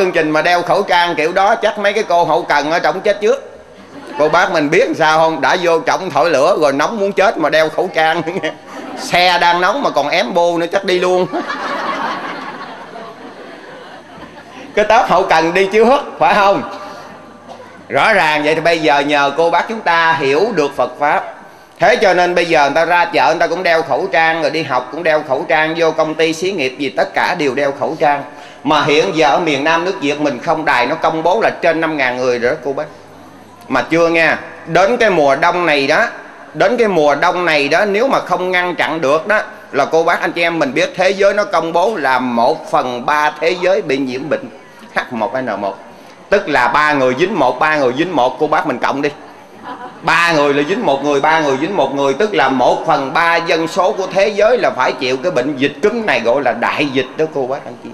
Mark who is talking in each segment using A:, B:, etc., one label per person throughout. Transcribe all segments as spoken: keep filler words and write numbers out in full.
A: chương trình mà đeo khẩu trang kiểu đó chắc mấy cái cô hậu cần ở trong chết trước. Cô bác mình biết sao không, đã vô trọng thổi lửa rồi nóng muốn chết mà đeo khẩu trang. Xe đang nóng mà còn ém bô nữa chắc đi luôn. Cái tớp hậu cần đi trước phải không? Rõ ràng vậy thì bây giờ nhờ cô bác chúng ta hiểu được Phật Pháp. Thế cho nên bây giờ người ta ra chợ người ta cũng đeo khẩu trang, rồi đi học cũng đeo khẩu trang, vô công ty xí nghiệp gì tất cả đều đeo khẩu trang. Mà hiện giờ ở miền Nam nước Việt mình không đài nó công bố là trên năm ngàn người rồi đó cô bác. Mà chưa nha, đến cái mùa đông này đó, đến cái mùa đông này đó nếu mà không ngăn chặn được đó là cô bác anh chị em mình biết thế giới nó công bố là một phần ba thế giới bị nhiễm bệnh H một N một. Tức là ba người dính một, ba người dính một, cô bác mình cộng đi. Ba người là dính một người, ba người dính một người, tức là một phần ba dân số của thế giới là phải chịu cái bệnh dịch cúm này, gọi là đại dịch đó cô bác anh chị.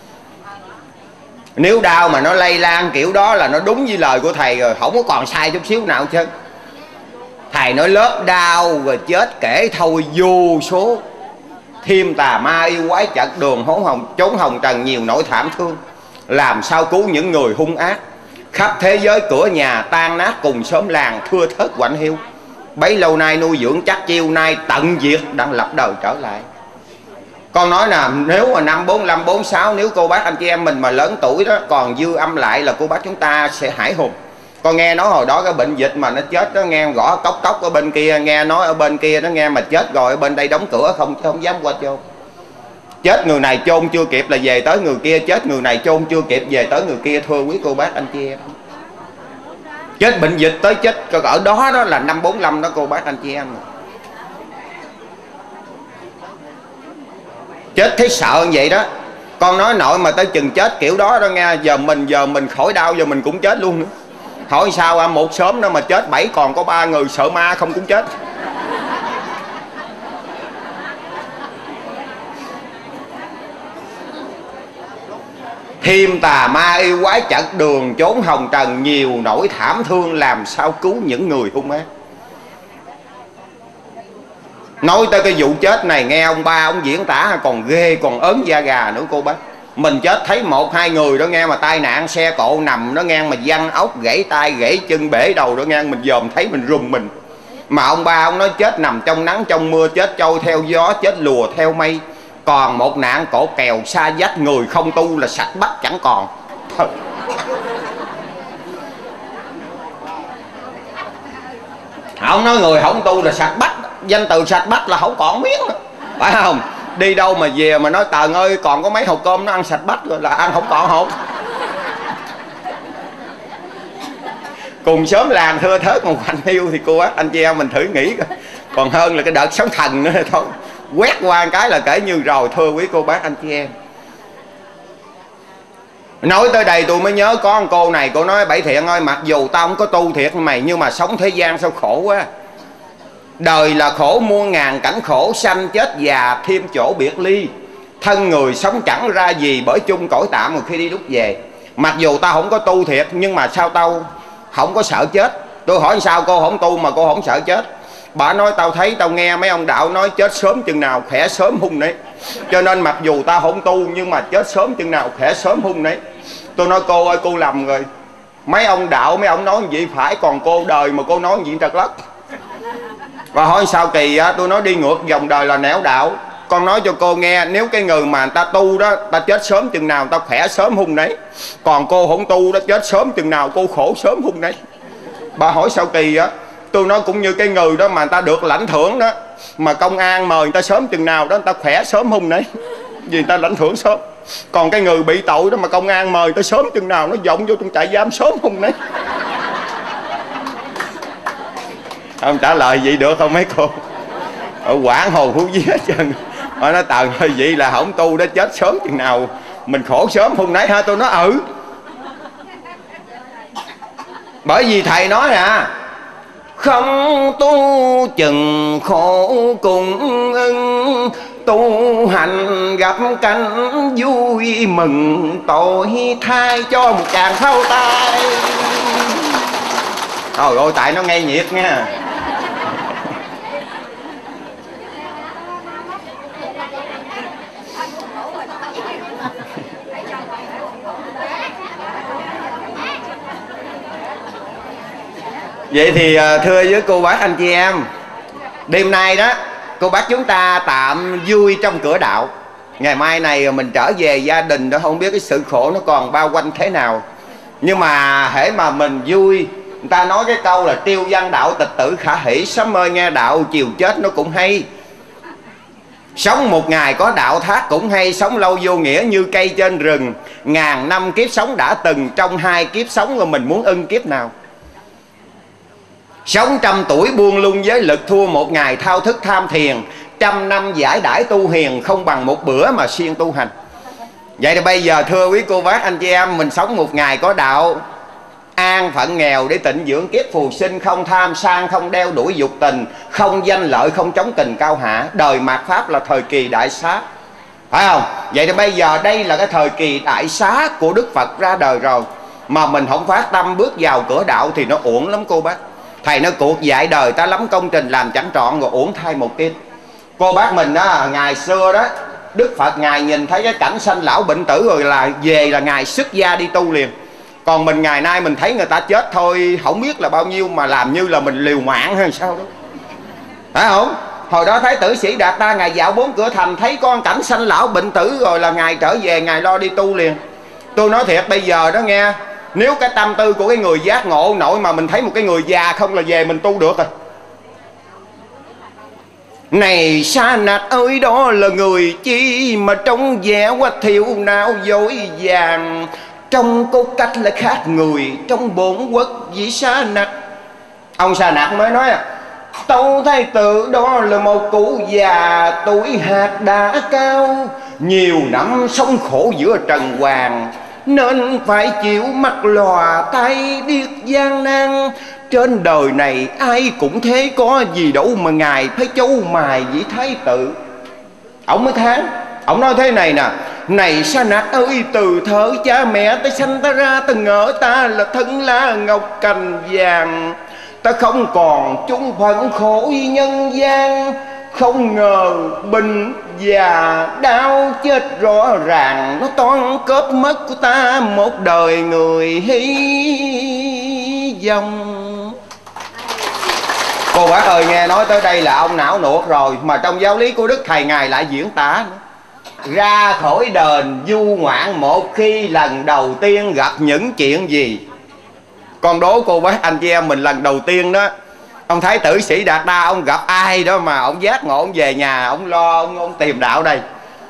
A: Nếu đau mà nó lây lan kiểu đó là nó đúng với lời của thầy rồi, không có còn sai chút xíu nào chứ. Thầy nói lớp đau rồi chết kể thôi vô số, thêm tà ma yêu quái chặt đường hố hồng trốn hồng trần nhiều nỗi thảm thương. Làm sao cứu những người hung ác, khắp thế giới cửa nhà tan nát cùng xóm làng thưa thớt quạnh hiu. Bấy lâu nay nuôi dưỡng chắc chiêu nay tận diệt đang lập đời trở lại. Con nói nè, nếu mà năm bốn lăm bốn sáu nếu cô bác anh chị em mình mà lớn tuổi đó còn dư âm lại là cô bác chúng ta sẽ hãi hùng. Con nghe nói hồi đó cái bệnh dịch mà nó chết đó, nghe gõ cốc cốc ở bên kia, nghe nói ở bên kia nó nghe mà chết rồi ở bên đây đóng cửa không không dám qua chôn. Chết người này chôn chưa kịp là về tới người kia, chết người này chôn chưa kịp về tới người kia, thưa quý cô bác anh chị em. Chết bệnh dịch tới chết ở đó đó là năm bốn lăm đó cô bác anh chị em. Chết thấy sợ như vậy đó. Con nói nội mà tới chừng chết kiểu đó đó nghe, giờ mình giờ mình khỏi đau giờ mình cũng chết luôn nữa. Hỏi sao à, một sớm đó mà chết bảy còn có ba người sợ ma không cũng chết. Thêm tà ma yêu quái chặn đường trốn hồng trần nhiều nỗi thảm thương, làm sao cứu những người hung ác. Nói tới cái vụ chết này nghe ông ba ông diễn tả còn ghê còn ớn da gà nữa cô bác. Mình chết thấy một hai người đó nghe mà tai nạn xe cộ nằm nó nghe mà văng ốc gãy tay gãy chân bể đầu đó nghe, mình dòm thấy mình rùng mình. Mà ông ba ông nói chết nằm trong nắng trong mưa, chết trôi theo gió, chết lùa theo mây. Còn một nạn cổ kèo xa vách, người không tu là sạch bắt chẳng còn. Thôi. Ông nói người không tu là sạch bắt, danh từ sạch bắt là không còn miếng nữa, phải không? Đi đâu mà về mà nói Tần ơi còn có mấy hộp cơm nó ăn sạch bách rồi là ăn không còn hộp. Cùng sớm làng thưa thớt một hành hiu thì cô bác anh chị em mình thử nghĩ coi. Còn hơn là cái đợt sóng thần nữa thôi, quét qua một cái là kể như rồi, thưa quý cô bác anh chị em. Nói tới đây tôi mới nhớ có một cô này, cô nói Bảy Thiện ơi, mặc dù tao không có tu thiệt mày, nhưng mà sống thế gian sao khổ quá. Đời là khổ muôn ngàn cảnh khổ, sanh chết già thêm chỗ biệt ly. Thân người sống chẳng ra gì bởi chung cõi tạm một khi đi lúc về. Mặc dù tao không có tu thiệt nhưng mà sao tao không có sợ chết. Tôi hỏi sao cô không tu mà cô không sợ chết. Bà nói tao thấy tao nghe mấy ông đạo nói chết sớm chừng nào khỏe sớm hung đấy. Cho nên mặc dù tao không tu nhưng mà chết sớm chừng nào khỏe sớm hung đấy. Tôi nói cô ơi cô lầm rồi. Mấy ông đạo mấy ông nói gì phải, còn cô đời mà cô nói gì trật lất. Và hỏi sao kỳ á, tôi nói đi ngược dòng đời là nẻo đạo. Con nói cho cô nghe, nếu cái người mà người ta tu đó, ta chết sớm chừng nào ta khỏe sớm hung đấy. Còn cô không tu đó, chết sớm chừng nào cô khổ sớm hung đấy. Bà hỏi sao kỳ á, tôi nói cũng như cái người đó mà người ta được lãnh thưởng đó, mà công an mời người ta sớm chừng nào đó người ta khỏe sớm hung đấy, vì người ta lãnh thưởng sớm. Còn cái người bị tội đó mà công an mời người ta sớm chừng nào nó vọng vô trong trại giam sớm hung đấy. Không trả lời vậy được không mấy cô? Ở Quảng Hồ Phú Vía hết trơn. Họ nói Tần ơi vậy là không tu đó, chết sớm chừng nào mình khổ sớm hung nấy ha. Tôi nói ừ. Bởi vì thầy nói à, không tu chừng khổ cùng ưng, tu hành gặp cảnh vui mừng, tội thay cho một chàng thâu tay. Trời ơi tại nó ngay nhiệt nha. Vậy thì thưa với cô bác anh chị em, đêm nay đó cô bác chúng ta tạm vui trong cửa đạo. Ngày mai này mình trở về gia đình đó, không biết cái sự khổ nó còn bao quanh thế nào. Nhưng mà hễ mà mình vui, người ta nói cái câu là tiêu văn đạo tịch tử khả hỷ, sớm ơi nghe đạo chiều chết nó cũng hay. Sống một ngày có đạo thác cũng hay, sống lâu vô nghĩa như cây trên rừng. Ngàn năm kiếp sống đã từng, trong hai kiếp sống rồi mình muốn ưng kiếp nào. Sống trăm tuổi buông lung giới lực, thua một ngày thao thức tham thiền. Trăm năm giải đãi tu hiền, không bằng một bữa mà siêng tu hành. Vậy thì bây giờ thưa quý cô bác anh chị em, mình sống một ngày có đạo, an phận nghèo để tịnh dưỡng kiếp phù sinh, không tham sang, không đeo đuổi dục tình, không danh lợi, không chống tình cao hạ. Đời mạt Pháp là thời kỳ đại xá, phải không? Vậy thì bây giờ đây là cái thời kỳ đại xá của Đức Phật ra đời rồi, mà mình không phát tâm bước vào cửa đạo thì nó uổng lắm cô bác. Thầy nó cuộc dạy đời ta lắm công trình làm chẳng trọn, rồi uổng thay một kiếp. Cô bác mình đó, ngày xưa đó Đức Phật Ngài nhìn thấy cái cảnh sanh lão bệnh tử rồi là về là Ngài xuất gia đi tu liền. Còn mình ngày nay mình thấy người ta chết thôi, không biết là bao nhiêu mà làm như là mình liều mạng hay sao đó, phải không? Hồi đó Thái tử Sĩ Đạt Ta Ngài dạo bốn cửa thành, thấy con cảnh sanh lão bệnh tử rồi là Ngài trở về, Ngài lo đi tu liền. Tôi nói thiệt bây giờ đó nghe, nếu cái tâm tư của cái người giác ngộ nội mà mình thấy một cái người già không là về mình tu được rồi. Này Sa Nạc ơi, đó là người chi mà trong vẻ quá thiểu não dối vàng, trong cốt cách là khác người, trong bổn quốc vị Sa Nạc. Ông Sa Nạc mới nói à, Tâu Thái tử đó là một cụ già, tuổi hạt đã cao, nhiều năm sống khổ giữa trần hoàng, nên phải chịu mặt lòa tay biết gian nan. Trên đời này ai cũng thế, có gì đâu mà Ngài phải châu mài vị Thái tử. Ông mới thán, ông nói thế này nè: Này Sa Nạc ơi, từ thở cha mẹ ta sanh ta ra, ta ngỡ ta là thân lá ngọc cành vàng, ta không còn chung phận khổ nhân gian. Không ngờ bệnh già đau chết rõ ràng, nó toan cướp mất của ta một đời người hy vọng. Cô bác ơi, nghe nói tới đây là ông não nuột rồi, mà trong giáo lý của Đức Thầy Ngài lại diễn tả nữa. Ra khỏi đền du ngoạn một khi lần đầu tiên gặp những chuyện gì? Con đố cô bác anh chị em mình lần đầu tiên đó, ông Thái tử Sĩ Đạt Đa ông gặp ai đó mà ông giác ngộ, ông về nhà ông lo ông, ông tìm đạo đây?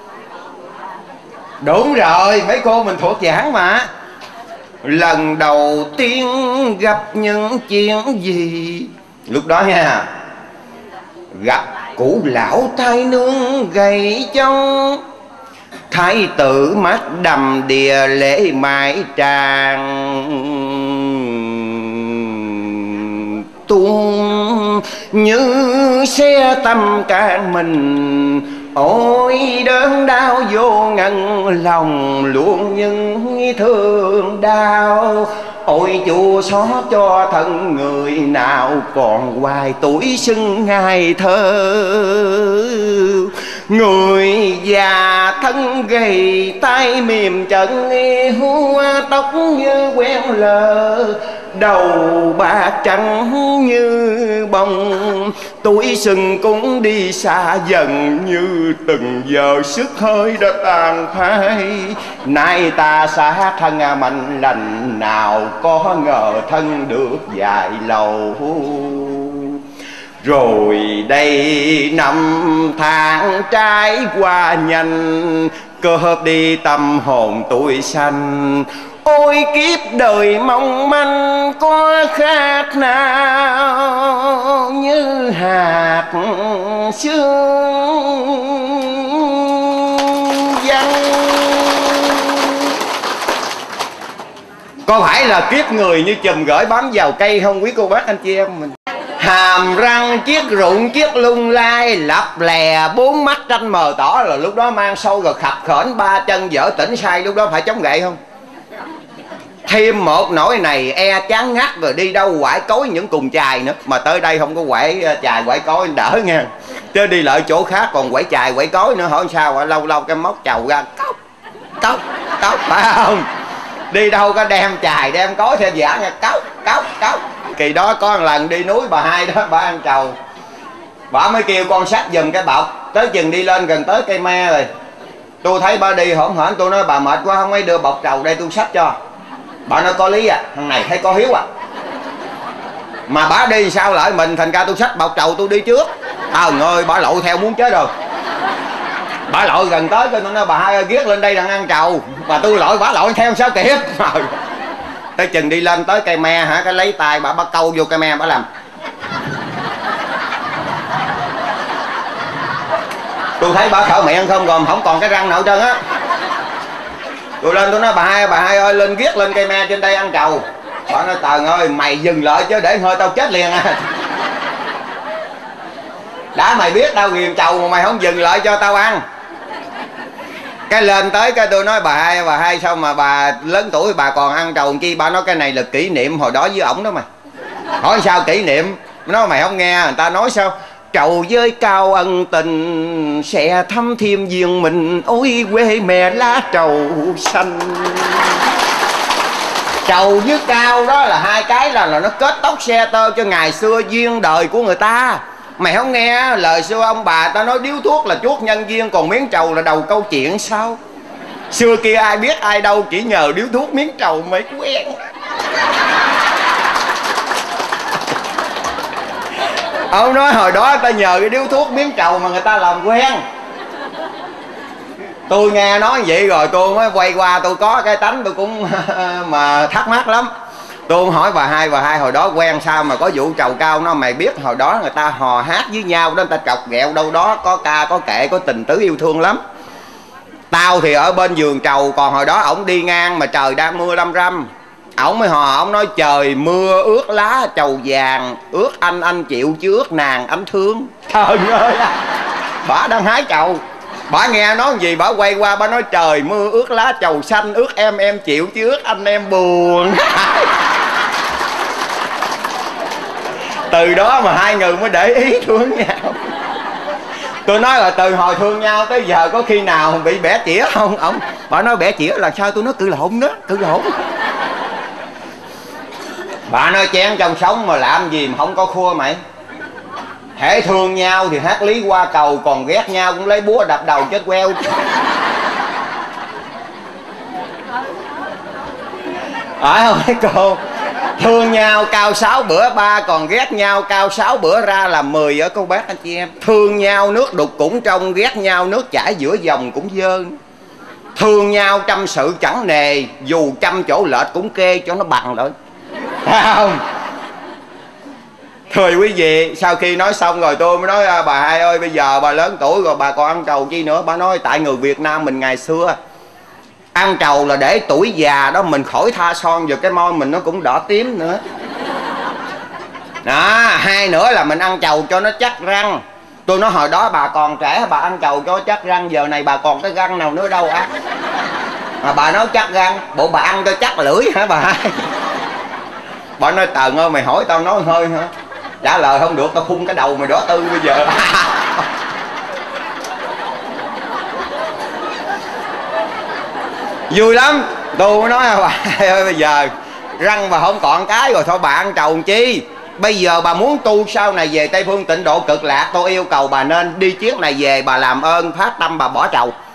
A: Đúng rồi, mấy cô mình thuộc giảng mà. Lần đầu tiên gặp những chuyện gì? Lúc đó nha, gặp cụ lão thái nương gầy trông, thái tử mắt đầm đìa lễ mãi tràng, tuôn như xe tâm can mình. Ôi đớn đau vô ngần lòng, luôn những thương đau. Ôi chùa xót cho thân người nào còn hoài tuổi xuân ngày thơ. Người già thân gầy tay mềm chân, húa tóc như quen lờ, đầu bạc trắng như bông. Tuổi xuân cũng đi xa dần, như từng giờ sức hơi đã tàn phai. Nay ta xa thân mạnh lành, nào có ngờ thân được dài lâu. Rồi đây năm tháng trải qua nhanh, cướp đi tâm hồn tuổi xanh. Ôi kiếp đời mong manh, có khác nào như hạt sương văng. Có phải là kiếp người như chùm gửi bám vào cây không quý cô bác anh chị em mình? Hàm răng chiếc rụng chiếc lung lai, lập lè bốn mắt tranh mờ tỏ, là lúc đó mang sâu rồi khập khểnh ba chân dở tỉnh sai, lúc đó phải chống gậy không? Thêm một nỗi này e chán ngắt, rồi đi đâu quải cối những cùng chài nữa. Mà tới đây không có quải chài quải cối đỡ nha, chứ đi lại chỗ khác còn quải chài quải cối nữa hỏi sao, lâu lâu cái móc chầu ra cốc cốc cốc, phải không? Đi đâu có đem chài đem cối theo giả nha, cốc cốc cốc. kỳ đó có một lần đi núi bà Hai đó, bà ăn trầu, bà mới kêu con xách giùm cái bọc. Tới chừng đi lên gần tới cây me rồi, tôi thấy bà đi hổn hển, tôi nói bà mệt quá không ấy đưa bọc trầu đây tôi xách cho. Bà nói có lý à, thằng này thấy có hiếu à. Mà bà đi sao lại mình, thành ra tôi xách bọc trầu tôi đi trước. Trời ơi, bà lội theo muốn chết rồi. Bà lội gần tới tôi nói bà Hai ơi ghét lên đây đang ăn trầu, mà tôi lội bà lội theo sao kịp. Tới chừng đi lên tới cây me hả, cái lấy tay bà bà câu vô cây me bà làm. Tôi thấy bà thở miệng không gồm không còn cái răng nào hết trơn á. Tôi lên tôi nói bà Hai bà Hai ơi lên ghét lên cây me trên đây ăn trầu. Bà nói trời ơi mày dừng lại chứ để hơi tao chết liền à. Đã mày biết tao ghiền trầu mà mày không dừng lại cho tao ăn. Cái lên tới cái tôi nói bà Hai bà Hai sao mà bà lớn tuổi bà còn ăn trầu chi. Bà nói cái này là kỷ niệm hồi đó với ổng đó mày. Hỏi sao kỷ niệm, nói mày không nghe người ta nói sao trầu với cao ân tình sẽ thăm thêm duyên mình, ôi quê mẹ lá trầu xanh. Trầu với cao đó là hai cái là, là nó kết tóc xe tơ cho ngày xưa duyên đời của người ta. Mày không nghe lời xưa ông bà ta nói điếu thuốc là chuốt nhân duyên, còn miếng trầu là đầu câu chuyện sao? Xưa kia ai biết ai đâu, chỉ nhờ điếu thuốc miếng trầu mới quen. Ông nói hồi đó ta nhờ cái điếu thuốc miếng trầu mà người ta làm quen. Tôi nghe nói vậy rồi tôi mới quay qua, tôi có cái tánh tôi cũng mà thắc mắc lắm. Tôi hỏi bà Hai bà Hai hồi đó quen sao mà có vụ trầu cao nó. Mày biết hồi đó người ta hò hát với nhau đó, người ta chọc ghẹo đâu đó có ca có kệ có tình tứ yêu thương lắm. Tao thì ở bên vườn trầu, còn hồi đó ổng đi ngang mà trời đang mưa lâm râm, ổng mới hò ổng nói trời mưa ướt lá trầu vàng, ướt anh anh chịu chứ ướt nàng anh thương. Trời ơi, bả đang hái trầu, bả nghe nói gì bả quay qua bả nói trời mưa ướt lá trầu xanh, ướt em em chịu chứ ướt anh em buồn. Từ đó mà hai người mới để ý thương nhau. Tôi nói là từ hồi thương nhau tới giờ có khi nào bị bẻ chĩa không? Ông bà nói bẻ chĩa là sao? Tôi nói cự lộn đó, cự lộn. Bà nói chén trong sống mà làm gì mà không có khua mày. Hễ thương nhau thì hát lý qua cầu, còn ghét nhau cũng lấy búa đập đầu chết queo. Phải không mấy cô? Thương nhau cao sáu bữa ba, còn ghét nhau cao sáu bữa ra làm mười ở cô bác anh chị em. Thương nhau nước đục cũng trong, ghét nhau nước chảy giữa dòng cũng dơn. Thương nhau trăm sự chẳng nề, dù trăm chỗ lệch cũng kê cho nó bằng lại. Phải không? Thưa quý vị, sau khi nói xong rồi tôi mới nói bà Hai ơi bây giờ bà lớn tuổi rồi bà còn ăn trầu chi nữa. Bà nói tại người Việt Nam mình ngày xưa ăn trầu là để tuổi già đó mình khỏi tha son vào cái môi mình nó cũng đỏ tím nữa. Đó, hai nữa là mình ăn trầu cho nó chắc răng. Tôi nói hồi đó bà còn trẻ bà ăn trầu cho chắc răng, giờ này bà còn cái răng nào nữa đâu á. Mà bà nói chắc răng, bộ bà ăn cho chắc lưỡi hả bà Hai? Bà nói Tần ơi mày hỏi tao nói hơi hả? Trả lời không được tao khung cái đầu mày đỏ tư bây giờ. Vui lắm. Tôi mới nói bà ơi bây giờ răng bà không còn cái rồi thôi bà ăn trầu chi. Bây giờ bà muốn tu sau này về Tây Phương Tịnh Độ Cực Lạc, tôi yêu cầu bà nên đi chuyến này về bà làm ơn phát tâm bà bỏ trầu.